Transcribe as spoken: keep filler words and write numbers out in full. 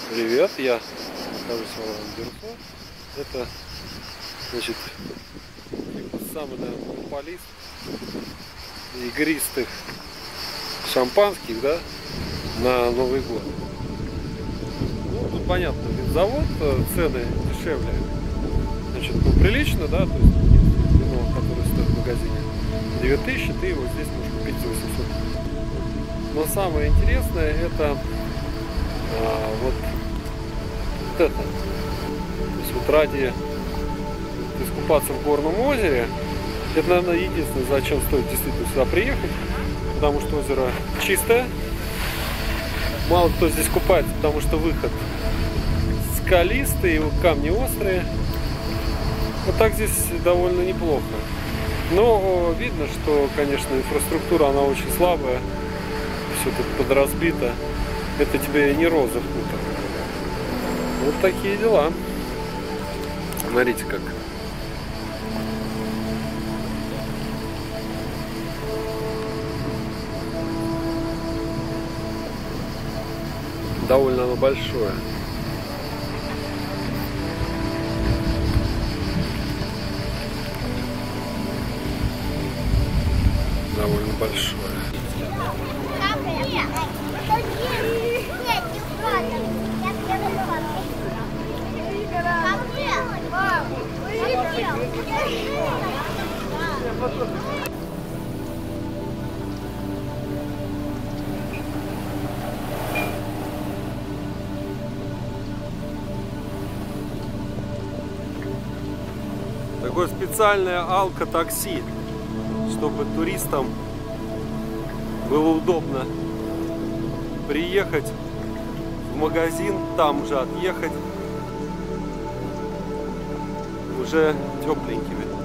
Привет, я нахожусь в Алан-Дюрсо. Это, значит, самый, наверное, монополист игристых шампанских, да, на Новый год. Ну, тут понятно, винзавод, цены дешевле, значит, ну, прилично, да, то есть вино, которое стоит в магазине две тысячи, ты его здесь можешь купить за восемьсот. Но самое интересное это а, вот это. То есть вот ради искупаться в горном озере, это, наверное, единственное, зачем стоит действительно сюда приехать, потому что озеро чистое. Мало кто здесь купается, потому что выход скалистый, камни острые. Вот так здесь довольно неплохо. Но видно, что, конечно, инфраструктура, она очень слабая. Все тут подразбито. Это тебе не роза в хутор. Вот такие дела. Смотрите как. Довольно оно большое. Довольно большое. Такое специальное алко-такси, чтобы туристам было удобно приехать в магазин, там же отъехать уже тепленькими.